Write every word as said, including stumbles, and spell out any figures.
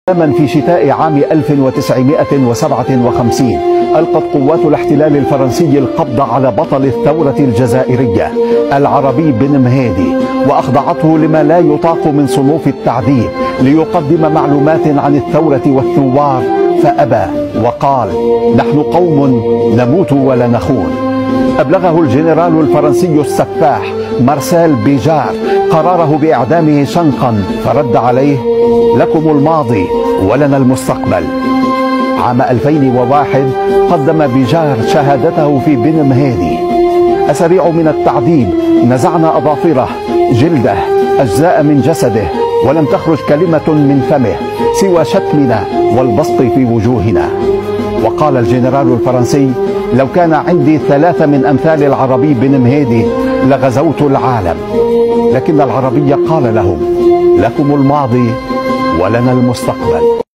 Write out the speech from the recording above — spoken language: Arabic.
في شتاء عام ألف وتسعمائة وسبعة وخمسين ألقت قوات الاحتلال الفرنسي القبض على بطل الثورة الجزائرية العربي بن مهيدي، وأخضعته لما لا يطاق من صنوف التعذيب ليقدم معلومات عن الثورة والثوار، فأبى وقال: نحن قوم نموت ولا نخون. أبلغه الجنرال الفرنسي السفاح مارسيل بيجار قراره بإعدامه شنقا، فرد عليه: لكم الماضي ولنا المستقبل. عام ألفين وواحد قدم بيجار شهادته في بن مهيدي: أسابيع من التعذيب، نزعنا أظافره، جلده، أجزاء من جسده، ولم تخرج كلمة من فمه سوى شتمنا والبسط في وجوهنا. وقال الجنرال الفرنسي: لو كان عندي ثلاثة من أمثال العربي بن مهيدي لغزوت العالم. لكن العربي قال لهم: لكم الماضي ولنا المستقبل.